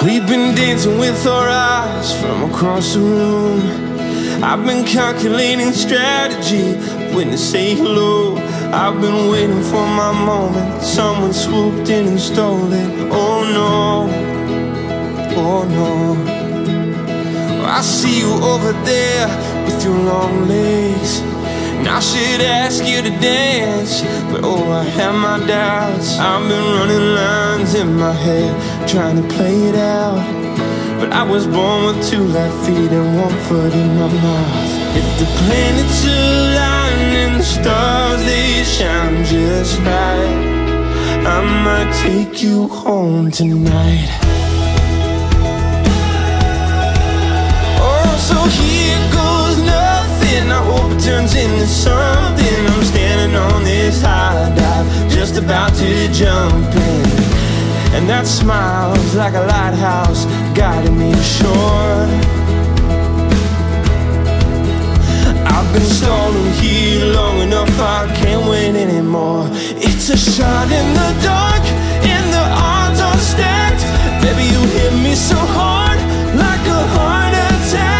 We've been dancing with our eyes from across the room. I've been calculating strategy when to say hello. I've been waiting for my moment. Someone swooped in and stole it. Oh no, oh no. I see you over there with your long legs, and I should ask you to dance, but oh, I have my doubts. I've been running lines in my head, trying to play it out, but I was born with 2 left feet and 1 foot in my mouth. If the planets align and the stars, they shine just right, I might take you home tonight. So here goes nothing, I hope it turns into something. I'm standing on this high dive, just about to jump in, and that smile's like a lighthouse guiding me ashore. I've been stalling here long enough, I can't wait anymore. It's a shot in the dark, and the odds are stacked. Baby, you hit me so hard, like a heart attack.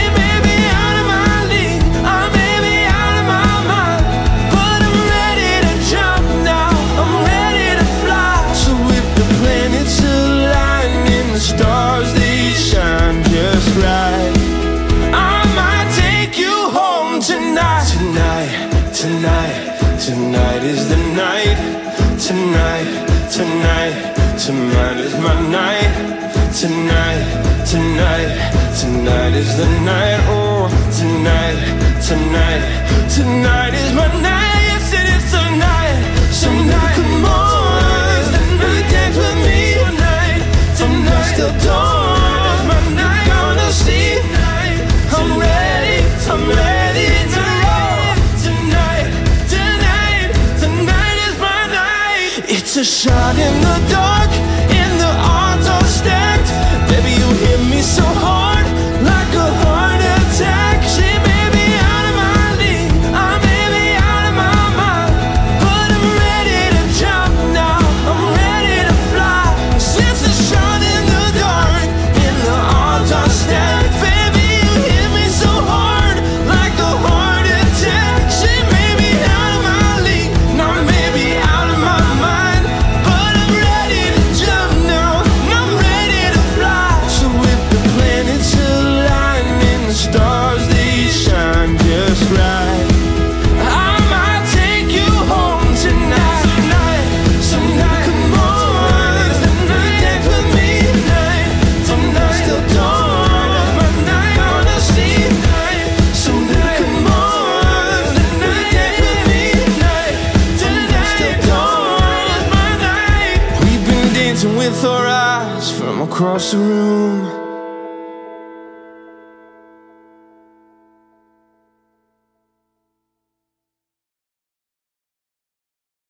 Stars, they shine just right, I might take you home tonight. Tonight, tonight, tonight is the night. Tonight, tonight, tonight is my night. Tonight, tonight, tonight is the night. Oh, tonight, tonight, tonight is my night. Yes, it is tonight. Tonight, come on, will you dance with me? Tonight, till dawn, you're gonna see. I'm ready to roll. Tonight, tonight, tonight is my night. It's a shot in the dark, and the odds are stacked. Baby, you hit me so hard, like a heart attack. She may be out of my league, I may be out of my mind, but I'm ready to jump now, I'm ready to fly. Since the shot in the dark, and the odds are stacked. Baby, you hit me so hard, like a heart attack. She may be out of my league, and I may be out of my mind, but I'm ready to jump now, and I'm ready to fly. So if the planets align and the stars, they shine just right, I might take you home tonight. Tonight, come on, dance with me tonight. Tonight, till dawn, gonna see. Tonight, come on, dance with me tonight. Tonight, till dawn is my night. We've been dancing with our eyes from across the room.